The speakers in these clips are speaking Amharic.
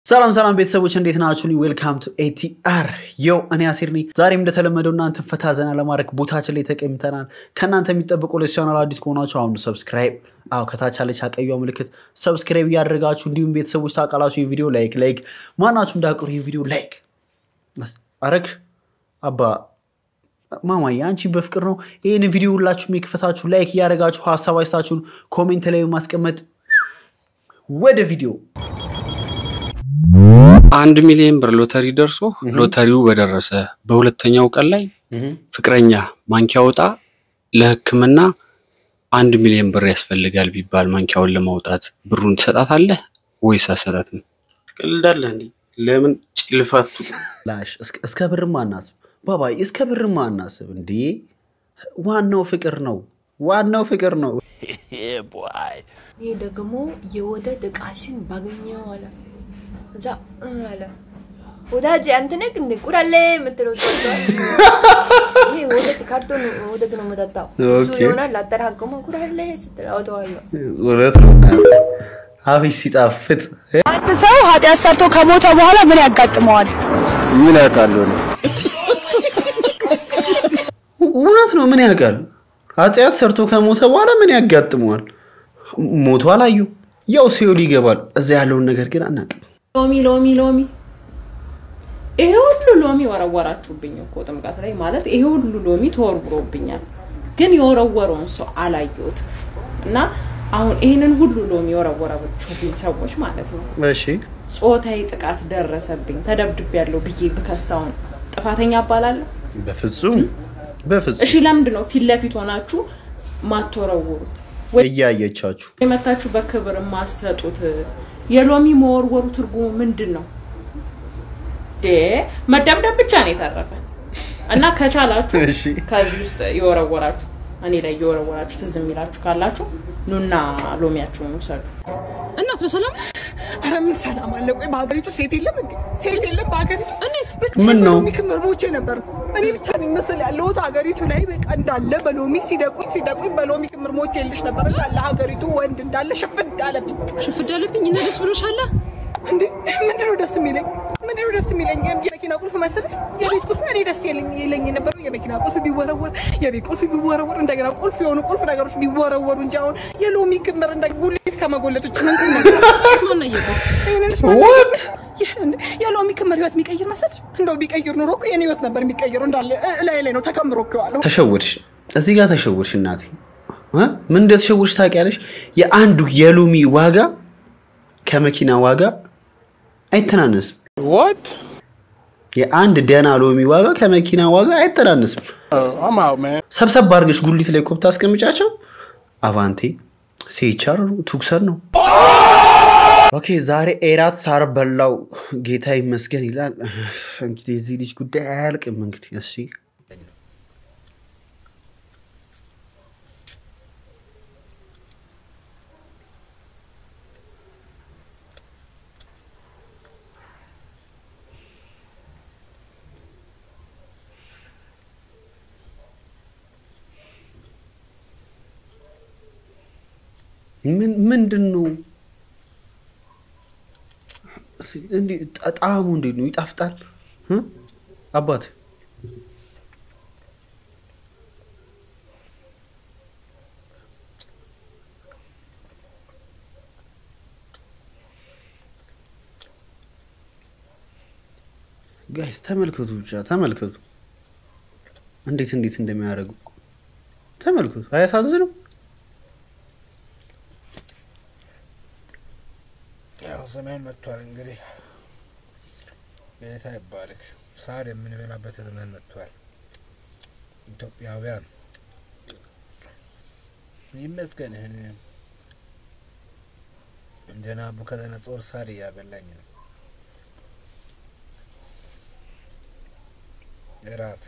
ሰላም ሰላም ቤተሰቦች እንዴት ናችሁ? ዌልካም ቱ ATR ዮ እኔ አሲር ነኝ። ዛሬም እንደተለመደው እናንተን ፈታ ዘና ለማድረግ ቦታችን ላይ ተቀምጠናል። ከናንተ የሚጠብቀው ለቻናሉ አዲስ ከሆናችሁ አሁን ሰብስክራይብ ከታች አለች አቀይዋ ምልክት ሰብስክራይብ ያደርጋችሁ እንዲሁም ቤተሰቦች ታቃላችሁ የቪዲዮ ላይክ ማናችሁ እንዳቀሩ የቪዲዮ ላይክ አረክ አባ ማማዬ አንቺ በፍቅር ነው ይሄን ቪዲዮ ሁላችሁ የሚከፈታችሁ ላይክ ያደርጋችሁ ሐሳብ አይስታችሁን ኮሜንት ላይ ማስቀመጥ ወደ ቪዲዮ 1 ሚሊዮን ብር ሎተሪ ደርሶ ሎተሪው በደረሰ በሁለተኛው ቀን ላይ ፍቅረኛ ማንኪያውጣ ለህክምና 1 ሚሊዮን ብር ያስፈልጋል ቢባል ማንኪያውን ለማውጣት ብሩን ተሰጣታለህ ወይስ አሰጣትም? ቀልዳለህ እንዴ? ለምን ጭልፋቱ ላሽ እስከ ብርማ አናስብ ባባይ እስከ ብርማ አናስብ እንዴ ዋናው ፍቅር ነው ቦይ ይሄ ደግሞ የወደድ ዕቃሽን ባገኘው አለ እዛ አለ ወዳጅ አንተ ነህ እንዴ ቁራሌ የምትለው ተወጣ እኔ ወደድ ካርቶን ወደድ ነው መጣጣው እሱ ይሆናል አጠራቀመው ቁራሌ ስትለው አውጣዋለሁ ወረት ነው አፍሽ ሲጣፍጥ አንድ ሰው ኃጢአት ሰርቶ ከሞተ በኋላ ምን ያጋጥመዋል? ምን ያውቃሉ? እውነት ነው ምን ያውቃል? ኃጢአት ሰርቶ ከሞተ በኋላ ምን ያጋጥመዋል? ሞቱ አላዩ ያው ሲኦል ይገባል እዛ ያለውን ነገር ግን አናውቅም። ሎሚ ይሄ ሁሉ ሎሚ ወረወራችሁብኝ እኮ ጥምቀት ላይ ማለት ይሄ ሁሉ ሎሚ ተወርውሮብኛል ግን የወረወረውን ሰው አላየሁት እና አሁን ይሄንን ሁሉ ሎሚ ወረወራችሁብኝ ሰዎች ማለት ነው እሺ ጾታዊ ጥቃት ደረሰብኝ ተደብድቤያለሁ ብዬ በከሳው ጥፋተኛ አባላለሁ? በፍጹም እሺ ለምንድን ነው ፊት ለፊት ሆናችሁ ማትወረውሩት ወይ ያያያቻችሁ የመታችሁ በክብር ማሰጡት? የሎሚ መወርወሩ ትርጉሙ ምንድነው? መደብደብ ብቻ ነው የተረፈን እና ከቻላችሁ ከዚህ ውስጥ ይወረወራችሁ እኔ ላይ ይወረወራችሁ ትዝም ይላችሁ ካላችሁ ኑና ሎሚያችሁን ወሰዱ። እናት በሰላም ምን ሰላም አለ? ቆይ በአገሪቱ ሴት የለም እንዴ? ሴት የለም በአገሪቱ? እንዴት ምን ነው ምክምርቦቼ ነበርኩ እኔ ብቻ ነኝ መሰል ያለሁት አገሪቱ ላይ በቃ እንዳለ በሎሚ ሲደቁኝ በሎሚ ክምርሞቼ ልሽ ነበር እንዳለ ሀገሪቱ ወንድ እንዳለ ሽፍድ አለብኝ እና ደስ ብሎሻል እንዴ? ምንድነው ደስ የሚለኝ የመኪና ቁልፍ መሰለሽ? የቤት ቁልፍ እኔ ደስ ይለኝ ነበር የመኪና ቁልፍ ቢወረወር የቤት ቁልፍ ቢወረወር እንደገና ቁልፍ የሆኑ ቁልፍ ነገሮች ቢወረወሩ እንጂ አሁን የሎሚ ክምር እንደጉልት ከመጎለቶች ምን ነው what የሎሚ ክምር ህይወት የሚቀይር መሰለሽ? እንደው ቢቀይር ኑሮ እኮ የኔ ህይወት ነበር የሚቀይረው እንዳለ ላይ ነው ተከምሮ እኮ ያለው። ተሸወርሽ እዚህ ጋር ተሸወርሽ እናቴ ምን እንደተሸወርሽ ታውቂያለሽ? የአንዱ የሎሚ ዋጋ ከመኪና ዋጋ አይተናነስም። what የአንድ ደና ሎሚ ዋጋ ከመኪና ዋጋ አይተናነስም። I'm out man ሰብሰብ አድርገሽ ጉሊት ላይ ኮፕታ አስቀምጫቸው አቫንቴ ሲቻር ቱክሰር ነው። ኦኬ ዛሬ ኤራት ሳር በላው ጌታ ይመስገን ይላል። እንግዲህ እዚህ ልጅ ጉዳይ አያልቅም እንግዲህ እሺ ምንድነው እንዴ ጣጣሙ እንዴ ነው ይጣፍጣል አባት ጋይስ ተመልከቱ ብቻ ተመልከቱ እንዴት እንደሚያደርጉ ተመልከቱ አያሳዝንም? ያው ዘመን መጥቷል እንግዲህ ጌታ ይባረክ ሳር የምንበላበት ዘመን መጥቷል። ኢትዮጵያውያን ይመስገን እንደና ቡከደነጾር ሳር ያበላኝ ነው። እራት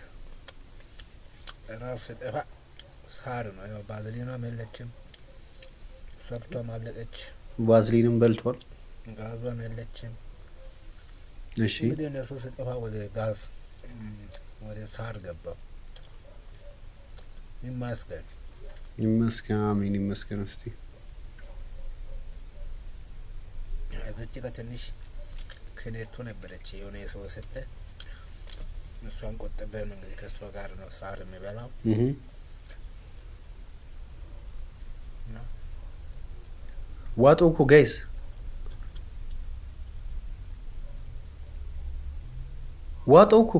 ስጠፋ ሳር ነው ያው ባዝሊና መለችም ሰብቶ ማለቀች ባዝሊንም በልቷል ጋዟን የለችም። እሺ እንግዲህ እነሱ ስጠፋ ወደ ጋዝ ወደ ሳር ገባ። ይመስገን አሜን ይመስገን እስቲ እዚህ ጋር ትንሽ ከኔቱ ነበረች የሆነ ሰው ሰጠ እሷን ቆጥበህ ነው እንግዲህ ከሷ ጋር ነው ሳር የሚበላው ዋጠው እኮ ጋይስ ዋጠው እኮ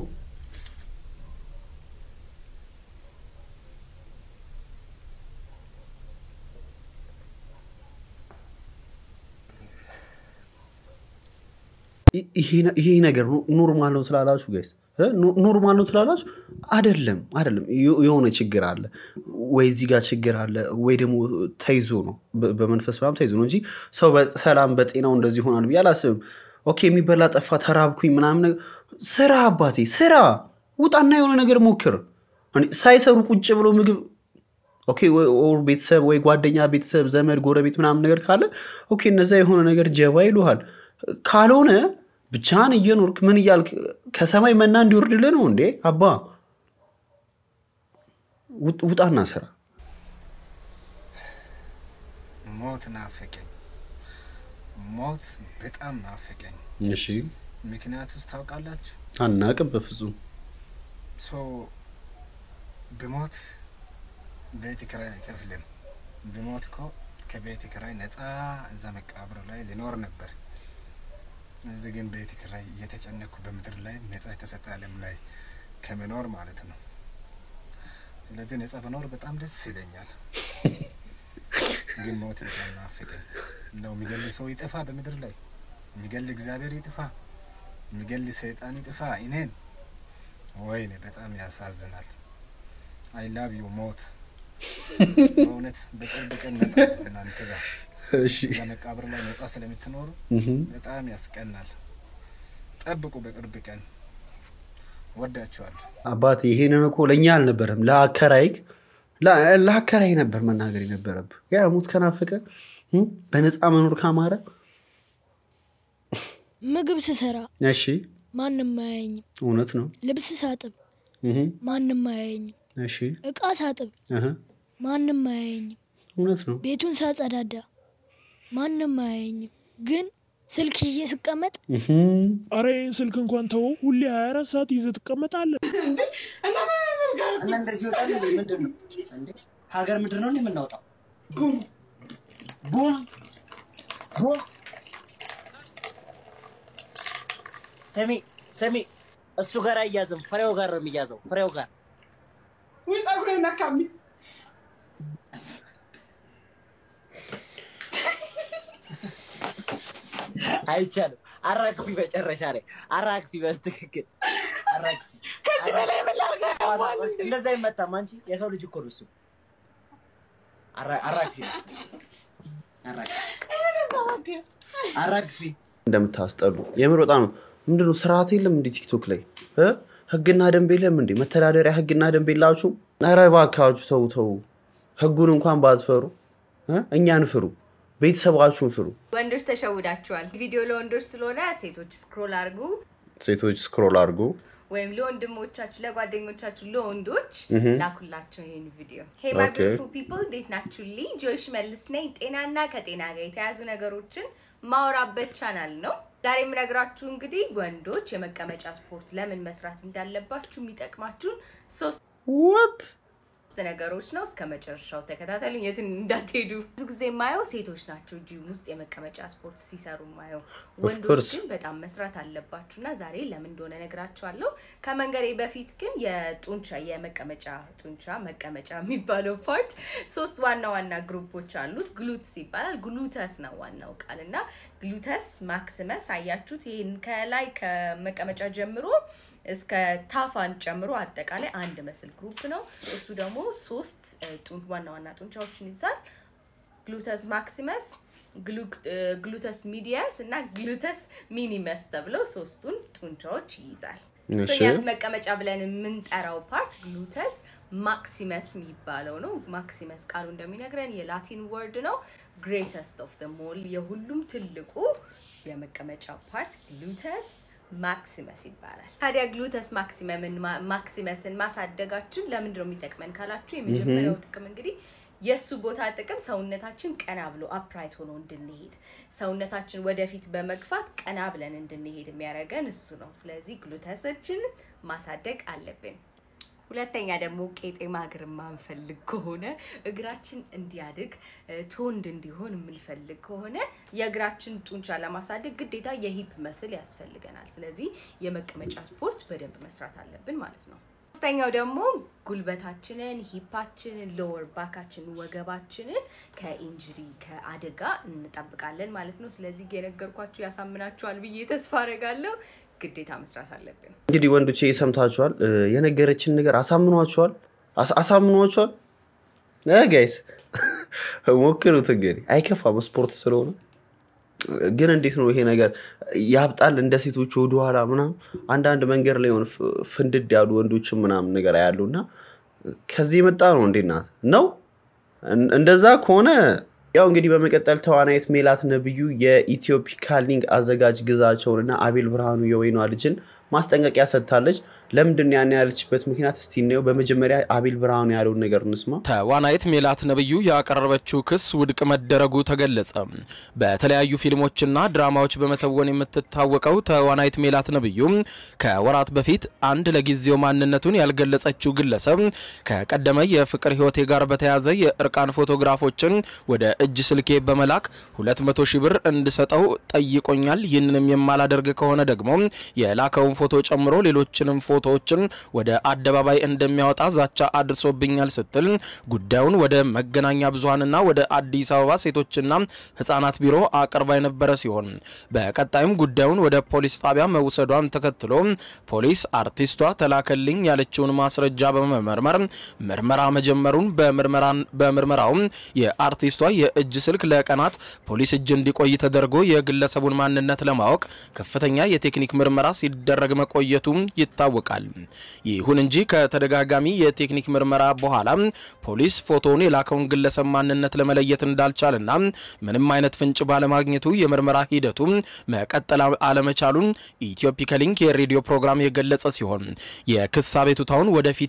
ይሄ ነገር ኖርማል ነው ትላላችሁ ጋይስ ኖርማል ነው ትላላችሁ አይደለም የሆነ ችግር አለ ወይ እዚህ ጋር ችግር አለ ወይ ደግሞ ተይዞ ነው በመንፈስ ባም ተይዞ ነው እንጂ ሰው በሰላም በጤናው እንደዚህ ሆናል ቢያላስብም ኦኬ የሚበላ ጠፋ ተራብኩኝ ምናምን ስራ አባቴ ስራ ውጣና የሆነ ነገር ሞክር ሳይሰሩ ቁጭ ብሎ ምግብ ኦኬ ኦር ቤተሰብ ወይ ጓደኛ ቤተሰብ ዘመድ ጎረቤት ምናምን ነገር ካለ ኦኬ እነዛ የሆነ ነገር ጀባ ይሉሃል ካልሆነ ብቻን እየኖርክ ምን ይያልክ ከሰማይ መና እንዲወርድልህ ነው እንዴ አባ ውጣና ስራ ሞት ናፈቀኝ ሞት በጣም ናፈቀኝ እሺ ምክንያቱስ ታውቃላችሁ አናቀም በፍጹም በሞት ቤት ኪራይ አይከፍልም በሞት እኮ ከቤት ኪራይ ነፃ እዛ መቃብር ላይ ሊኖር ነበር እዚህ ግን ቤት ኪራይ እየተጨነኩ በምድር ላይ ነፃ የተሰጠ ዓለም ላይ ከመኖር ማለት ነው ስለዚህ ነፃ በኖር በጣም ደስ ይለኛል ግን ሞት በጣም ናፈቀኝ እንደው የሚገል ሰው ይጠፋ በምድር ላይ የሚገል እግዚአብሔር ይጥፋ የሚገል ሰይጣን ይጥፋ እኔን ወይኔ በጣም ያሳዝናል አይ ላቭ ዩ ሞት በእውነት በቅርብ ቀን መጣ እናንተ ጋር እሺ ለመቃብር ላይ ነፃ ስለምትኖሩ በጣም ያስቀናል ጠብቁ በቅርብ ቀን ወዳችኋለሁ አባቴ ይሄንን እኮ ለኛ አልነበረም ለአከራይ ነበር መናገር የነበረብ ያ ሞት ከናፈቀ በነፃ መኖር ካማረ ምግብ ስሰራ እሺ ማንንም አያየኝም እውነት ነው ልብስ ሳጥብ ማንንም አያየኝም እሺ እቃ ሳጥብ ማንንም አያየኝም እውነት ነው ቤቱን ሳጸዳዳ ማንንም አያየኝም ግን ስልክ ይዤ ስቀመጥ አረ ስልክ እንኳን ተው ሁሌ 24 ሰዓት ይዘህ ትቀመጣለህ እና እንደዚህ ወጣ እንዴ ምንድነው እንዴ ሀገር ምንድነው እንዴ የምናወጣው ቡም ቡም ቡም ሰሚ እሱ ጋር አያዘም ፍሬው ጋር ነው የሚያዘው ፍሬው ጋር ወይ ጸጉሬ ነካሚ አይቻልም አራግፊ በጨረሻ ላይ አራግፊ በስትክክል አራግፊ ከዚህ በላይ በላርጋ እንደዛ ይመጣም አንቺ የሰው ልጅ እኮ ነው እሱ አራግፊ አራግፊ እንደምታስጠሉ የምር በጣም ነው ምንድነው ስርዓት የለም እንዴ ቲክቶክ ላይ ህግና ደንብ የለም እንዴ መተዳደሪያ ህግና ደንብ የላችሁ ኧረ እባካችሁ ተው ህጉን እንኳን ባትፈሩ እኛን ፍሩ ቤተሰባችሁን ፍሩ ወንዶች ተሸውዳችኋል ቪዲዮ ለወንዶች ስለሆነ ሴቶች ስክሮል አድርጉ ወይም ለወንድሞቻችሁ ለጓደኞቻችሁ ለወንዶች ላኩላችሁ ይሄን ቪዲዮ ሄይ ማይ ቢዩቲፉል ፒፕል ዴት ናቹራሊ ጆይሽ መልስ ነኝ ጤናና ከጤና ጋር የተያዙ ነገሮችን ማውራበት ቻናል ነው ዛሬ የምነግራችሁ እንግዲህ ወንዶች የመቀመጫ ስፖርት ለምን መስራት እንዳለባችሁ የሚጠቅማችሁ ሶስት ነገሮች ነው እስከ መጨረሻው ተከታተሉኝ የትን እንዳትሄዱ ብዙ ጊዜ ማየው ሴቶች ናቸው ጂም ውስጥ የመቀመጫ ስፖርት ሲሰሩ ማየው ወንዶች ግን በጣም መስራት አለባችሁና ዛሬ ለምን እንደሆነ ነግራችኋለሁ ከመንገሬ በፊት ግን የጡንቻ የመቀመጫ ጡንቻ መቀመጫ የሚባለው ፓርት ሶስት ዋና ግሩፖች አሉት ግሉትስ ይባላል ግሉተስ ነው ዋናው ቃልና ግሉተስ ማክሲመስ አያችሁት ይሄን ከላይ ከመቀመጫ ጀምሮ እስከ ታፋን ጨምሮ አጠቃላይ አንድ መስል ግሩፕ ነው እሱ ደግሞ ሶስት ዋና ጡንቻዎችን ይዛል ግሉተስ ማክሲመስ ግሉተስ ሚዲያስ እና ግሉተስ ሚኒመስ ተብለው ሶስቱን ጡንቻዎች ይይዛል ስለዚህ መቀመጫ ብለን የምንጠራው ፓርት ግሉተስ ማክሲመስ የሚባለው ነው ማክሲመስ ቃሉ እንደሚነግረን የላቲን ወርድ ነው greatest of them all የሁሉም ትልቁ የመቀመጫ ፓርት ግሉተስ ማክሲመስ ይባላል ታዲያ ግሉተስ ማክሲመስን ማሳደጋችን ለምን ነው የሚጠቅመን ካላችሁ የመጀመሪያው ጥቅም እንግዲህ የሱ ቦታ ጥቅም ሰውነታችን ቀና ብሎ አፕራይት ሆኖ እንድንሄድ ሰውነታችን ወደፊት በመግፋት ቀና ብለን እንድንሄድ የሚያረጋን እሱ ነው ስለዚህ ግሉተሳችን ማሳደግ አለብን ሁለተኛ ደግሞ ቄጤማ እግር ማንፈልግ ከሆነ እግራችን እንዲያድግ ቶንድ እንዲሆን ምንፈልግ ከሆነ የእግራችን ጡንቻ ለማሳደግ ግዴታ የሂፕ መስል ያስፈልገናል ስለዚህ የመቀመጫ ስፖርት በደንብ መስራት አለብን ማለት ነው ሶስተኛው ደግሞ ጉልበታችንን ሂፓችንን ሎወር ባካችንን ወገባችንን ከኢንጁሪ ከአደጋ እንጠብቃለን ማለት ነው ስለዚህ የነገርኳችሁ ያሳምናችኋል ብዬ ተስፋ አደርጋለሁ ግዴታ መስራት አለብን እንግዲህ ወንዶቼ ሰምታችኋል የነገረችን ነገር አሳምኗችኋል ጋይስ ሞክሩት እንግዲህ አይከፋም ስፖርት ስለሆነ ግን እንዴት ነው ይሄ ነገር ያብጣል እንደ ሴቶች ወደ ኋላ ምናምን አንድ መንገር ላይ ሆነ ፍንድድ ያሉ ወንዶችም ምናምን ነገር ያያሉና ከዚህ መጣ ነው እንዴና ነው እንደዛ ከሆነ ያው እንግዲህ በመቀጠል ተዋናይት ሜላት ነብዩ የኢትዮፒካ ሊንክ አዘጋጅ ግዛቸውንና አቤል ብርሃኑ የወይኗ ልጅን ማስጠንቀቂያ ሰጥታለች ለምንድን ያን ያለችበት ምክንያት እስቲ ነው በመጀመሪያ አቤል ብርሃኑ ያለው ነገር እንስማ ተዋናይት ሜላት ነብዩ ያቀረበችው ክስ ውድቅ መደረጉ ተገለጸ በተለያዩ ፊልሞችና ድራማዎች በመተወን የምትታወቀው ተዋናይት ሜላት ነብዩ ከወራት በፊት አንድ ለጊዜው ማንነቱን ያልገለጸችው ግለሰብ ከቀደመ የፍቅር ህይወቴ ጋር በተያያዘ የእርቃን ፎቶግራፎችን ወደ እጅ ስልኬ በመላክ 200 ሺህ ብር እንድሰጠው ጠይቆኛል ይህንንም የማላደርግ ከሆነ ደግሞ የላከውን ፎቶ ጨምሮ ሌሎችንም ፎቶዎችን ወደ አደባባይ እንደሚያወጣ ዛቻ አድርሶብኛል ስትል ጉዳዩን ወደ መገናኛ ብዙሃንና ወደ አዲስ አበባ ሴቶችና ህፃናት ቢሮ አቅርባ የነበረ ሲሆን በቀጣይም ጉዳዩን ወደ ፖሊስ ጣቢያ መውሰዷን ተከትሎ ፖሊስ አርቲስቷ ተላከልኝ ያለችውን ማስረጃ በመመርመር ምርመራ መጀመሩን በምርመራው የአርቲስቷ የእጅ ስልክ ለቀናት ፖሊስ እጅ እንዲቆይ ተደርጎ የግለሰቡን ማንነት ለማወቅ ከፍተኛ የቴክኒክ ምርመራ ሲደረግ መቆየቱ ይታወቃል ይሁን እንጂ ከተደጋጋሚ የቴክኒክ ምርመራ በኋላ ፖሊስ ፎቶውን የላከውን ግለሰብ ማንነት ለመለየት እንዳልቻለና ምንም አይነት ፍንጭ ባለማግኘቱ የምርመራ ሂደቱ መቀጠል አለመቻሉን ኢትዮፒካ ሊንክ የሬዲዮ ፕሮግራም የገለጸ ሲሆን የክስ አቤቱታውን ወደፊት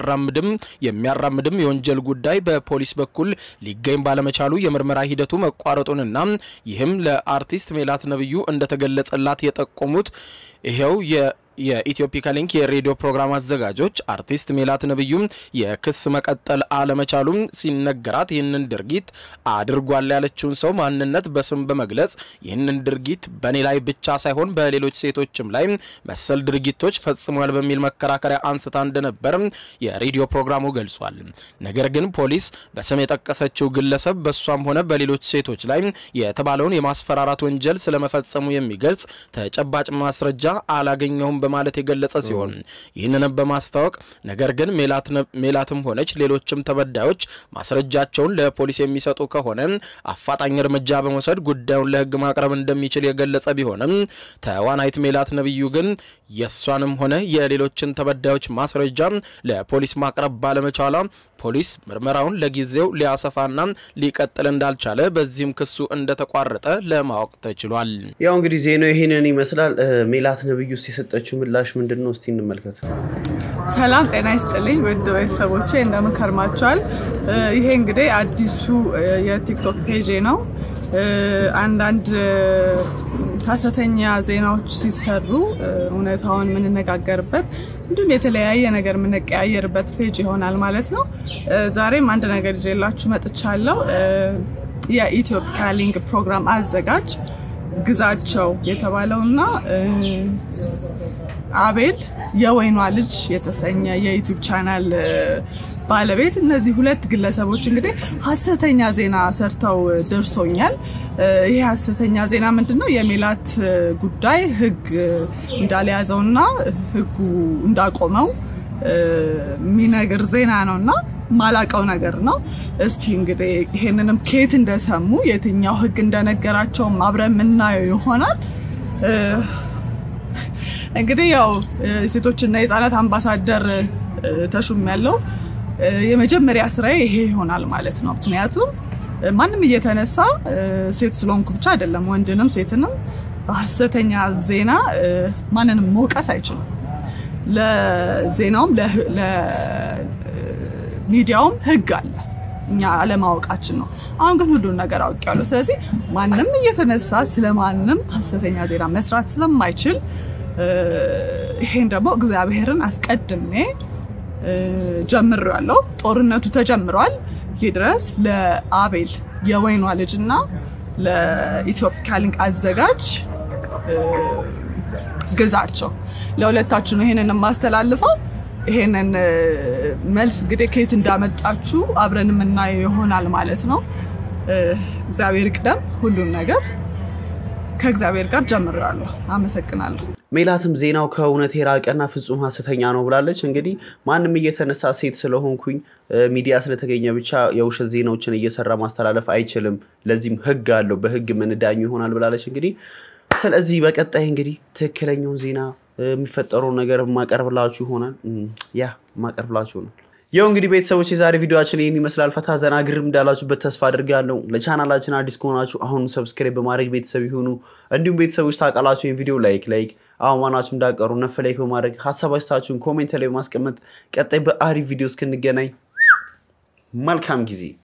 የሚያራምድም የወንጀል ጉዳይ በፖሊስ በኩል ሊገኝ ባለመቻሉ የምርመራ ሂደቱ መቋረጡንና ይህም ለአርቲስት ሜላት ነብዩ እንደተገለጸላት የጠቆሙት ይሄው የኢትዮፒካ ሊንክ የሬዲዮ ፕሮግራም አዘጋጆች አርቲስት ሜላት ነብዩ የክስ መቀጠል አለመቻሉ ሲነገራት ይህንን ድርጊት አድርጓል ያለችውን ሰው ማንነት በስም በመግለጽ ይህንን ድርጊት በኔ ላይ ብቻ ሳይሆን በሌሎች ሴቶችም ላይ መሰል ድርጊቶች ፈጽሟል በሚል መከራከሪያ አንስታ እንደነበር የሬዲዮ ፕሮግራሙ ገልጿል ነገር ግን ፖሊስ በስም የጠቀሰችው ግለሰብ በሷም ሆነ በሌሎች ሴቶች ላይ የተባለውን የማስፈራራት ወንጀል ስለመፈጸሙ የሚገልጽ ተጨባጭ ማስረጃ አላገኘውም በማለት የገለጸ ሲሆን ይህንን በማስተዋወቅ ነገር ግን ሜላትም ሆነች ሌሎችም ተበዳዮች ማስረጃቸውን ለፖሊስ የሚሰጡ ከሆነ አፋጣኝ እርምጃ በመውሰድ ጉዳዩን ለህግ ማቅረብ እንደሚችል የገለጸ ቢሆንም ተዋናይት ሜላት ነብዩ ግን የሷንም ሆነ የሌሎችን ተበዳዮች ማስረጃ ለፖሊስ ማቅረብ ባለመቻሏ ፖሊስ ምርመራውን ለጊዜው ሊያሰፋና ሊቀጥል እንዳልቻለ በዚህም ክሱ እንደተቋረጠ ለማወቅ ተችሏል ያው እንግዲህ ዜናው ይሄንን ይመስላል ሜላት ነብዩ ሲሰጠችው ምላሽ ምንድነው እስቲ እንመልከት ሰላም ጤና ይስጥልኝ ወደ ቤተሰቦቼ እንደምን ከርማችኋል ይሄ እንግዲህ አዲሱ የቲክቶክ ፔጅ ነው አንዳንድ ሐሰተኛ ዜናዎች ሲሰሩ እውነታውን ምን እንነጋገርበት እንዴም የተለያየ ነገር ምን እንቀያየርበት ፔጅ ይሆናል ማለት ነው ዛሬም አንድ ነገር ይዤላችሁ መጥቻለሁ የኢትዮፒካ ሊንክ ፕሮግራም አዘጋጅ ግዛቸው የተባለውና አቤል የወይኗ ልጅ የተሰኘ የዩቲዩብ ቻናል ባለቤት እነዚህ ሁለት ግለሰቦች እንግዲህ ሐሰተኛ ዜና ሰርተው ደርሶኛል ይሄ ሐሰተኛ ዜና ምንድነው የሜላት ጉዳይ ህግ እንዳልያዘውና ህጉ እንዳቆመው ሚነገር ዜና ነውና ማላቀው ነገር ነው እስቲ እንግዲህ ይሄንንም ኬት እንደሰሙ የትኛው ህግ እንደነገራቸው አብረን ምናየው ይሆናል እንግዲህ ያው ሴቶችና የህፃናት አምባሳደር ተሹም ያለው የመጀመሪያ ስራዬ ይሄ ይሆናል ማለት ነው ምክንያቱም ማንንም እየተነሳ ሴት ስለሆንኩ ብቻ አይደለም ወንድንም ሴትንም በሐሰተኛ ዜና ማንንም መውቀስ አይችልም ለዜናውም ለሚዲያውም ህግ አለ እኛ አለማወቃችን ነው አሁን ግን ሁሉ ነገር አውቄያለሁ ስለዚህ ማንንም እየተነሳ ስለማንንም ሐሰተኛ ዜና መስራት ስለማይችል ይሄን ደግሞ እግዚአብሔርን አስቀድሜ ጀምሬያለሁ ጦርነቱ ተጀምሯል ይድረስ ለአቤል የወይኗ ልጅና ለኢትዮጵያ ሊንክ አዘጋጅ ግዛቸው ለሁለታችሁ ነው ይሄንን ማስተላልፈው ይሄንን መልስ እንግዲህ ከየት እንዳመጣችሁ አብረን የምናየው ይሆናል ማለት ነው እግዚአብሔር ይቅደም ሁሉን ነገር ከእግዚአብሔር ጋር ጀምራለሁ አመሰግናለሁ ሜላትም ዜናው ከእውነት የራቀና ፍጹም ሐሰተኛ ነው ብላለች እንግዲህ ማንንም እየተነሳ ሴት ስለሆንኩኝ ሚዲያ ስለተገኘ ብቻ የውሸት ዜናዎችን እየሰራ ማስተላለፍ አይችልም ለዚህም ህግ አለው በህግ ምንዳኙ ይሆናል ብላለች እንግዲህ ስለዚህ በቀጣይ እንግዲህ ትክክለኛውን ዜና የሚፈጠረው ነገር ማቀርብላችሁ ይሆናል ማቀርብላችሁ ነው ያው እንግዲህ ቤተሰቦች የዛሬ ቪዲዮአችን ይሄን ይመስላል ፈታ ዘና ግርም እንዳላችሁበት ተስፋ አድርጋለሁ ለቻናላችን አዲስ ከሆናችሁ አሁን ሰብስክራይብ በማድረግ ቤተሰብ ይሁኑ እንዲሁም ቤተሰቦች ታቃላችሁ ይሄን ቪዲዮ ላይክ አማናችሁ እንዳቀሩ ነፍ ላይክ በማድረግ ሐሳባችሁን ኮሜንት ላይ ማስቀመጥ ቀጣይ በአሪፍ ቪዲዮ እስክንገናኝ መልካም ጊዜ